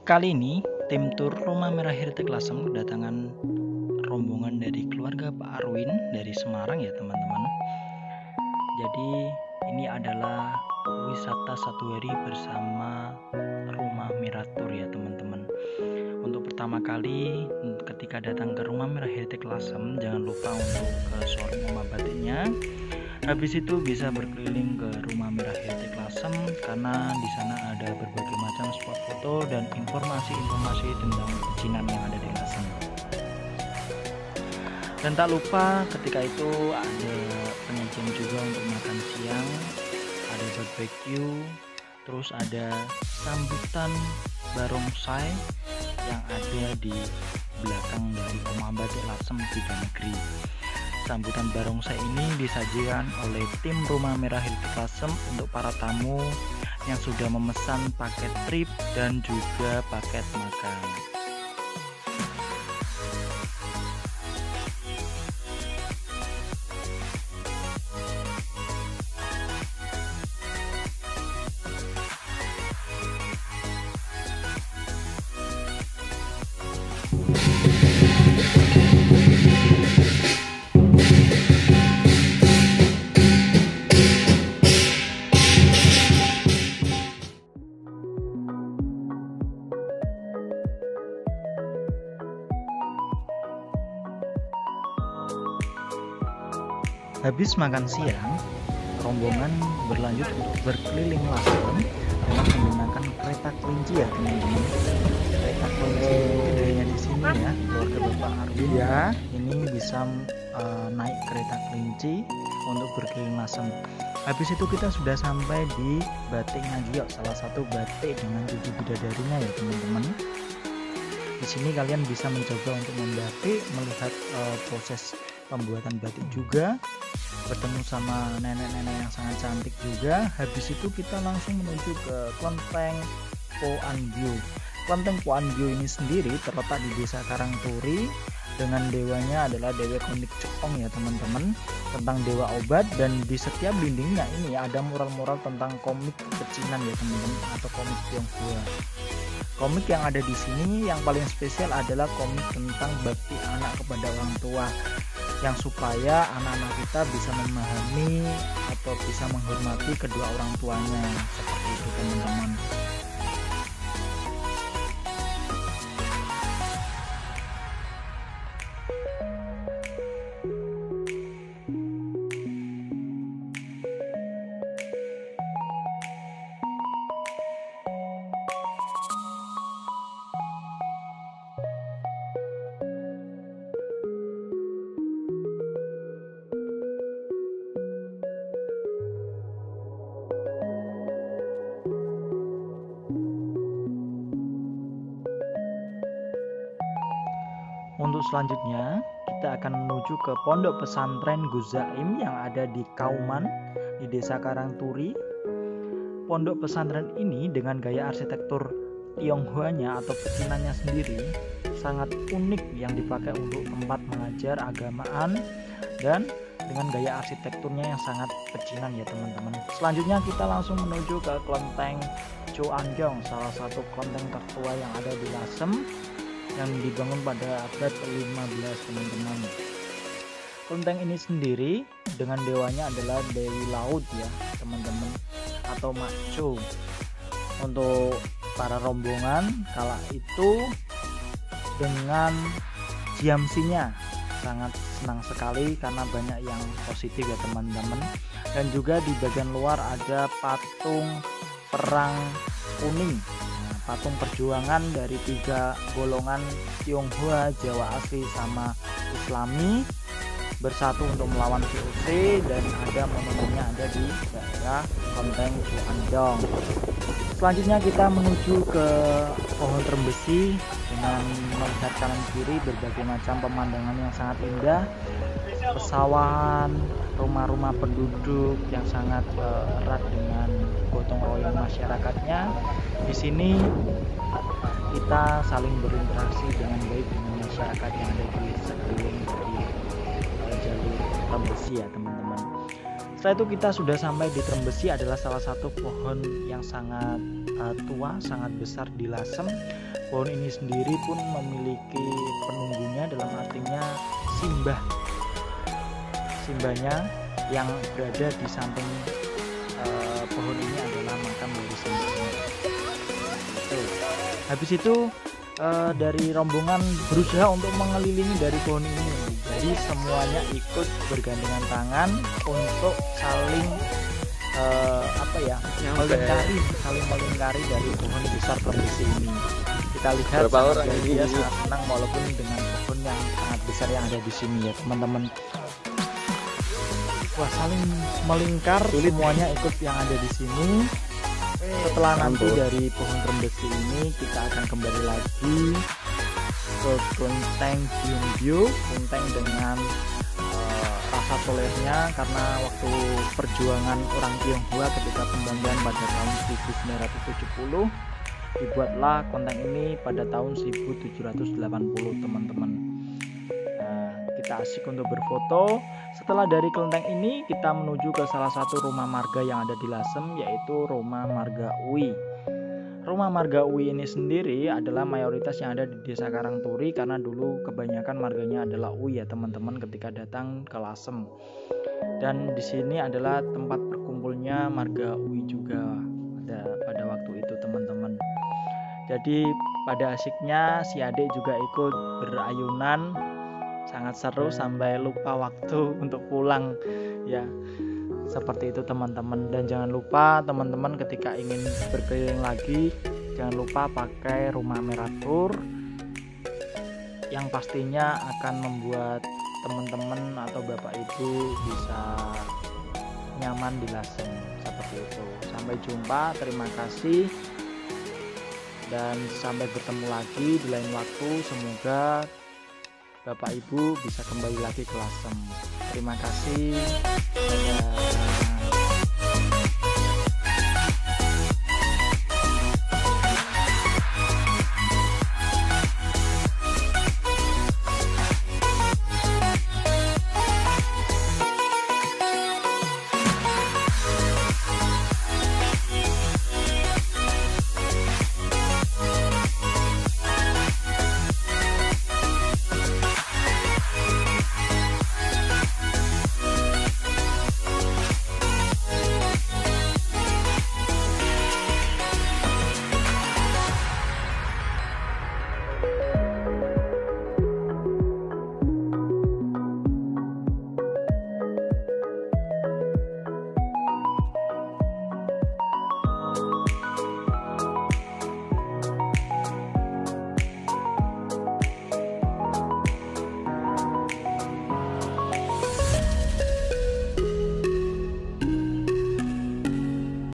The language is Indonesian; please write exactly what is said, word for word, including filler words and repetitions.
Kali ini, tim tur Rumah Merah Heritage Lasem kedatangan rombongan dari keluarga Pak Arwin dari Semarang ya teman-teman. Jadi ini adalah wisata satu hari bersama Rumah Merah Tour ya teman-teman. Untuk pertama kali ketika datang ke Rumah Merah Heritage Lasem, jangan lupa untuk ke showroom Oma Batiknya. Habis itu bisa berkeliling ke Rumah Merah Heritage Lasem karena di sana ada berbagai macam spot foto dan informasi-informasi tentang pecinan yang ada di Lasem. Dan tak lupa ketika itu ada penyajian juga untuk makan siang, ada barbecue, terus ada sambutan barongsai yang ada di belakang dari Oma Batik Lasem Tiga Negeri. Sambutan barongsai ini disajikan oleh tim Rumah Merah Heritage Lasem untuk para tamu yang sudah memesan paket trip dan juga paket makan. Habis makan siang, rombongan berlanjut untuk berkeliling Lasem dengan menggunakan kereta kelinci ya teman-teman. Kereta kelinci mungkin hanya di sini ya, keluarga Bapak Arwin ya. Ini bisa uh, naik kereta kelinci untuk berkeliling Lasem. Habis itu kita sudah sampai di Batik Ngagiok, salah satu batik dengan tujuh bidadarinya ya teman-teman. Di sini kalian bisa mencoba untuk membatik, melihat uh, proses pembuatan batik juga, bertemu sama nenek-nenek yang sangat cantik juga. Habis itu kita langsung menuju ke Kelenteng Po Anbyo. Kelenteng Po Anbyo ini sendiri terletak di Desa Karangturi dengan dewanya adalah Dewa Kunik Cekong ya teman-teman, tentang dewa obat. Dan di setiap dindingnya ini ada mural-mural tentang komik pecinan ya teman-teman, atau komik Tionghoa. Komik yang ada di sini yang paling spesial adalah komik tentang bakti anak kepada orang tua, yang supaya anak-anak kita bisa memahami atau bisa menghormati kedua orang tuanya, seperti itu teman-teman. Untuk selanjutnya kita akan menuju ke Pondok Pesantren Guzaim yang ada di Kauman di Desa Karangturi. Pondok pesantren ini dengan gaya arsitektur Tionghoanya atau pecinannya sendiri sangat unik yang dipakai untuk tempat mengajar agamaan dan dengan gaya arsitekturnya yang sangat pecinan ya teman-teman. Selanjutnya kita langsung menuju ke Kelenteng Choangyong, salah satu kelenteng tertua yang ada di Lasem, yang dibangun pada abad ke lima belas teman-teman. Kelenteng ini sendiri dengan dewanya adalah Dewi Laut ya teman-teman, atau Makco. Untuk para rombongan kala itu dengan Jiamsinya sangat senang sekali karena banyak yang positif ya teman-teman. Dan juga di bagian luar ada patung perang kuning, patung perjuangan dari tiga golongan Tionghoa, Jawa asli sama Islami bersatu untuk melawan V O C, dan ada monumennya ada di daerah Kelenteng Choangyong. Selanjutnya kita menuju ke pohon Trembesi dengan melihat kanan kiri berbagai macam pemandangan yang sangat indah, pesawahan, rumah-rumah penduduk yang sangat uh, erat dengan gotong royong masyarakatnya. Di sini kita saling berinteraksi dengan baik dengan masyarakat yang ada di sekeliling dari uh, jalur Trembesi ya teman-teman. Setelah itu kita sudah sampai di Trembesi, adalah salah satu pohon yang sangat uh, tua, sangat besar di Lasem. Pohon ini sendiri pun memiliki penunggunya, dalam artinya simbah. Simbahnya yang berada di samping uh, pohon ini adalah makam dari simbahnya. Itu. Habis itu uh, dari rombongan berusaha untuk mengelilingi dari pohon ini. Jadi semuanya ikut bergandengan tangan untuk saling uh, apa ya, melingkari, saling melingkari dari pohon besar Trembesi ini. Kita lihat sangat dia sangat senang walaupun dengan pohon yang sangat besar yang ada di sini ya teman-teman. Wah, saling melingkar, semuanya ikut yang ada di sini. Setelah nanti dari pohon Trembesi ini kita akan kembali lagi ke kelenteng Byungbyul, kelenteng dengan uh, rasa tolehnya, karena waktu perjuangan orang Tionghoa ketika pembangunan pada tahun seribu sembilan ratus tujuh puluh dibuatlah kelenteng ini pada tahun seribu tujuh ratus delapan puluh teman-teman. Nah, kita asik untuk berfoto. Setelah dari kelenteng ini kita menuju ke salah satu rumah marga yang ada di Lasem, yaitu Rumah Marga Uwi. Rumah Marga Uwi ini sendiri adalah mayoritas yang ada di Desa Karangturi, karena dulu kebanyakan marganya adalah Uwi ya teman-teman ketika datang ke Lasem. Dan di sini adalah tempat berkumpulnya marga Uwi juga ada pada waktu itu teman-teman. Jadi pada asiknya si adik juga ikut berayunan, sangat seru sampai lupa waktu untuk pulang ya. Seperti itu teman-teman. Dan jangan lupa teman-teman ketika ingin berkeliling lagi, jangan lupa pakai rumah merah tour yang pastinya akan membuat teman-teman atau bapak ibu bisa nyaman di Lasem. Seperti itu. Sampai jumpa, terima kasih, dan sampai bertemu lagi di lain waktu. Semoga bapak ibu bisa kembali lagi ke Lasem. Terima kasih.